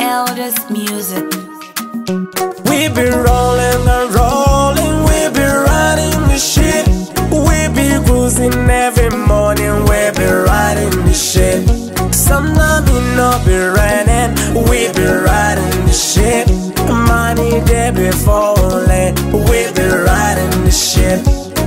Eldest Music. We be rolling and rolling, we be riding the shit. We be cruising every morning, we be riding the shit. Sometimes it not be raining, we be riding the shit. Money there be falling, we be riding the shit.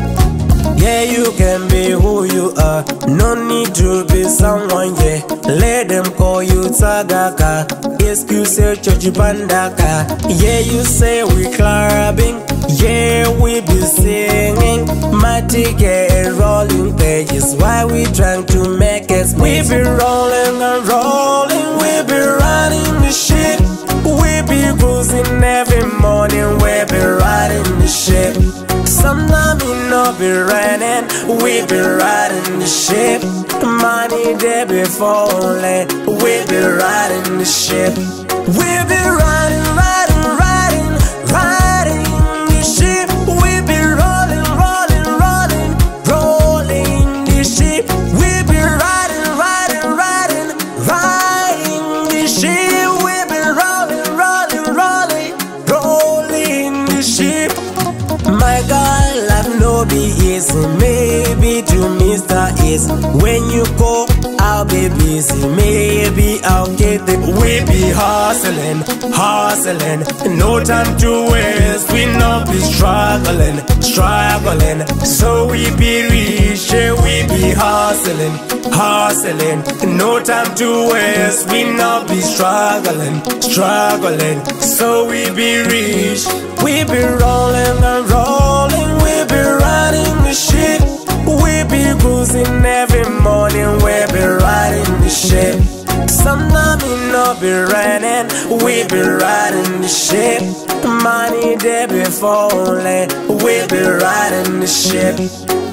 Yeah, you can be who you are, no need to be someone, yeah. Let them call you Tagaka, excuse your church bandaka. Yeah, you say we clubbing, yeah, we be singing. My ticket rolling pages, why we trying to make it? We be rolling and rolling, we be riding the shit. We be cruising every morning, we be riding the shit. Sometimes it not be raining, we be riding the ship. Money there be falling, we be riding the ship. We be riding, riding, riding, riding the ship. We be rolling, rolling, rolling, rolling the ship. We be riding, riding, riding, riding the ship. We be rolling, rolling, rolling, rolling the ship. My God, life no be easy, maybe to Mr. Easy. When you go, I'll be busy, maybe I'll get it. We be hustling, hustling, no time to waste. We not be struggling, struggling, so we be rich. Yeah, we be hustling, hustling, no time to waste. We not be struggling, struggling, so we be rich. We be rolling and rolling, we be riding the shit. We be cruising every morning, we be riding the shit. Sometimes it not be raining, we be riding the shit. Money there be falling, we be riding the shit.